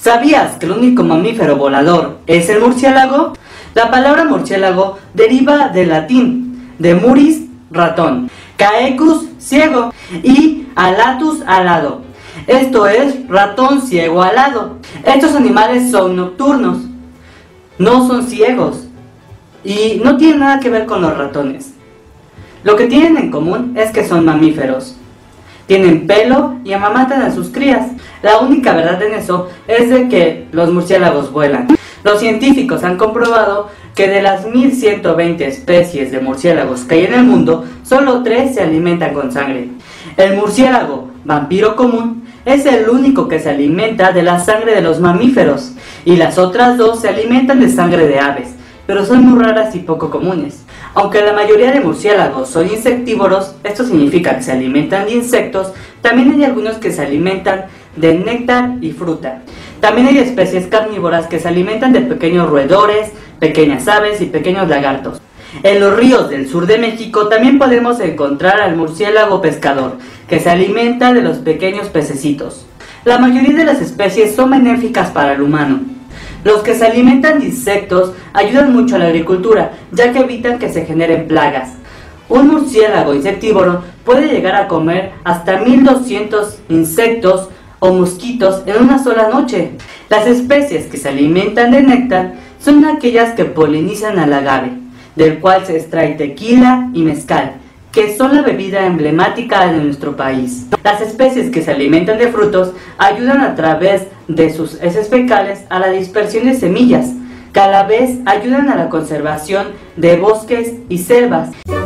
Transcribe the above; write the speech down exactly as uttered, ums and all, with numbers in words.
¿Sabías que el único mamífero volador es el murciélago? La palabra murciélago deriva del latín, de muris, ratón, caecus, ciego, y alatus, alado. Esto es ratón ciego alado. Estos animales son nocturnos, no son ciegos, y no tienen nada que ver con los ratones. Lo que tienen en común es que son mamíferos. Tienen pelo y amamantan a sus crías. La única verdad en eso es de que los murciélagos vuelan. Los científicos han comprobado que de las mil ciento veinte especies de murciélagos que hay en el mundo, solo tres se alimentan con sangre. El murciélago vampiro común es el único que se alimenta de la sangre de los mamíferos, y las otras dos se alimentan de sangre de aves, pero son muy raras y poco comunes. Aunque la mayoría de murciélagos son insectívoros, esto significa que se alimentan de insectos, también hay algunos que se alimentan de néctar y fruta. También hay especies carnívoras que se alimentan de pequeños roedores, pequeñas aves y pequeños lagartos. En los ríos del sur de México también podemos encontrar al murciélago pescador, que se alimenta de los pequeños pececitos. La mayoría de las especies son benéficas para el humano. Los que se alimentan de insectos ayudan mucho a la agricultura, ya que evitan que se generen plagas. Un murciélago insectívoro puede llegar a comer hasta mil doscientos insectos o mosquitos en una sola noche. Las especies que se alimentan de néctar son aquellas que polinizan al agave, del cual se extrae tequila y mezcal, que son la bebida emblemática de nuestro país. Las especies que se alimentan de frutos ayudan a través de sus heces fecales a la dispersión de semillas, que a la vez ayudan a la conservación de bosques y selvas.